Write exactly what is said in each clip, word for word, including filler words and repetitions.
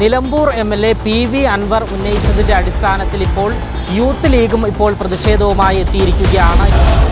Nilambur M L A P V Anvar ഉന്നയിച്ചതിൻ്റെ അടിസ്ഥാനത്തിൽ ഇപ്പോൾ യൂത്ത് ലീഗും ഇപ്പോൾ പ്രതിഷേധവുമായി എത്തിയിരിക്കുകയാണ്.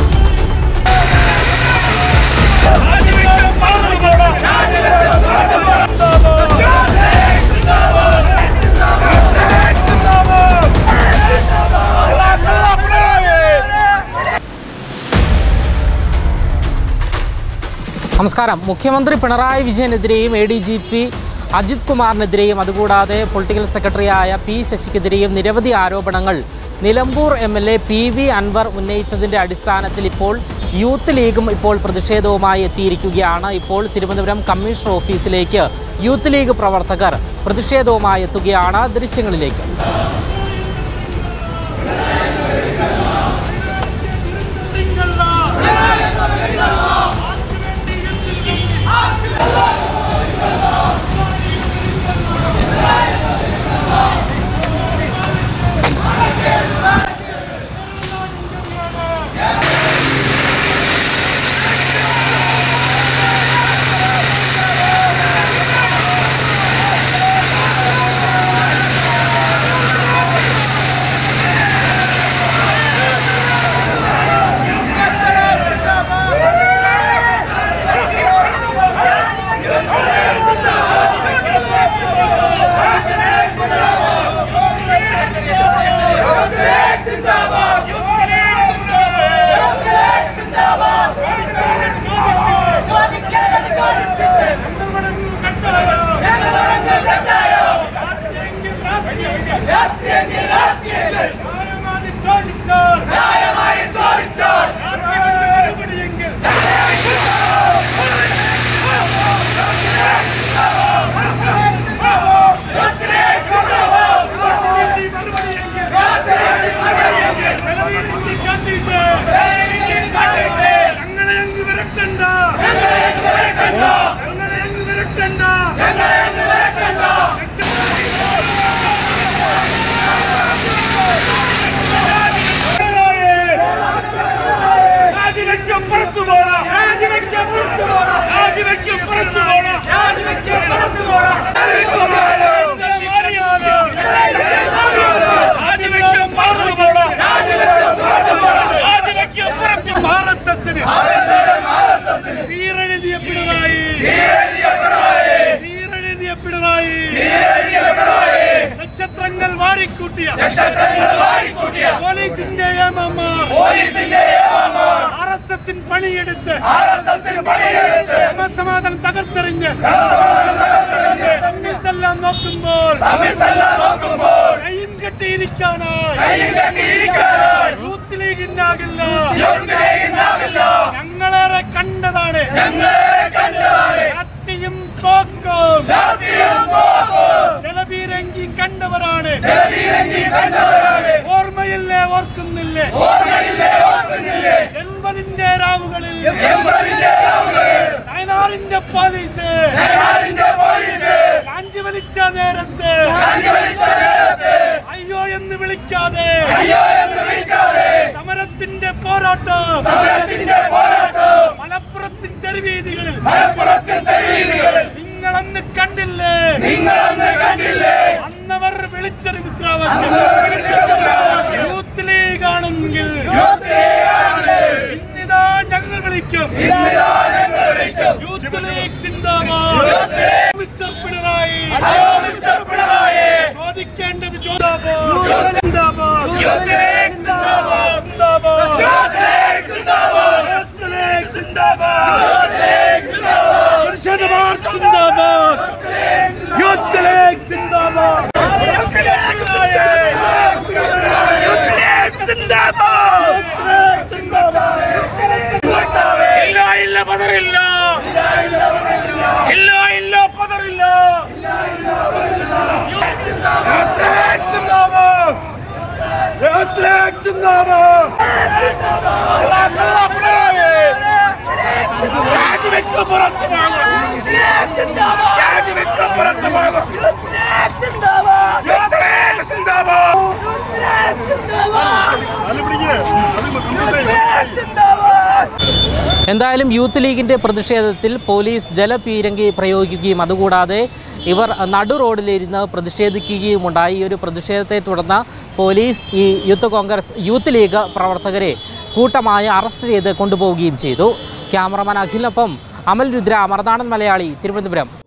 നമസ്കാരം. മുഖ്യമന്ത്രി പിണറായി വിജയനെതിരെയും A D G P Ajith കുമാറിനെതിരെയും അതുകൂടാതെ പൊളിറ്റിക്കൽ സെക്രട്ടറിയായ പി ശശിക്കെതിരെയും നിരവധി ആരോപണങ്ങൾ Nilambur M L A P V Anvar ഉന്നയിച്ചതിൻ്റെ അടിസ്ഥാനത്തിൽ ഇപ്പോൾ യൂത്ത് ലീഗും ഇപ്പോൾ പ്രതിഷേധവുമായി എത്തിയിരിക്കുകയാണ്. ഇപ്പോൾ തിരുവനന്തപുരം കമ്മീഷണർ ഓഫീസിലേക്ക് യൂത്ത് ലീഗ് പ്രവർത്തകർ പ്രതിഷേധവുമായി എത്തുകയാണ്. ദൃശ്യങ്ങളിലേക്ക്. നക്ഷത്രങ്ങൾ വാരിക്കൂട്ടിയ പോലീസിന്റെ ആർ എസ് എസിൻ പണിയെടുത്ത് ക്രമസമാധാനം തകർത്തെറിഞ്ഞ് തമ്മിൽ തല്ലാൻ നോക്കുമ്പോൾ കൈയും കെട്ടിയിരിക്കാനായി യൂത്ത് ലീഗിനാകില്ല. ഞങ്ങളേറെ കണ്ടതാണ് കത്തിയും തോക്കും ജലപീരങ്കി കണ്ടവരാണ്. ഓർമ്മയില്ലേ ഓർക്കുന്നില്ലേ എൺപതിന്റെ രാവുകളിൽ വയനാടിന്റെ പോലീസ് കാഞ്ചി വലിച്ച നേരത്ത് അയ്യോ എന്ന് വിളിക്കാതെ സമരത്തിന്റെ പോരാട്ടം മലപ്പുറത്തിൻ തെരുവീതികളിൽ നിങ്ങളന്ന് കണ്ടില്ലേ അന്നവർ വിളിച്ചൊരു മുദ്രാവാക്യം യൂത്ത് ലീഗ് ആണെങ്കിൽ ഇന്നിതാ ഞങ്ങൾ വിളിക്കും യൂത്ത് ലീഗ് സിന്ദാബാദ്. മിസ്റ്റർ പിണറായി ചോദിക്കേണ്ടത് എന്തായാലും യൂത്ത് ലീഗിന്റെ പ്രതിഷേധത്തിൽ പോലീസ് ജലപീരങ്കി പ്രയോഗിക്കുകയും അതുകൂടാതെ ഇവർ നടു റോഡിലിരുന്ന് പ്രതിഷേധിക്കുകയുമുണ്ടായി. ഈ ഒരു പ്രതിഷേധത്തെ തുടർന്ന് പോലീസ് ഈ യൂത്ത് കോൺഗ്രസ് യൂത്ത് ലീഗ് പ്രവർത്തകരെ കൂട്ടമായി അറസ്റ്റ് ചെയ്ത് കൊണ്ടുപോവുകയും ചെയ്തു. ക്യാമറമാൻ അഖിലിനൊപ്പം അമൽ രുദ്ര, മറുനാടൻ മലയാളി, തിരുവനന്തപുരം.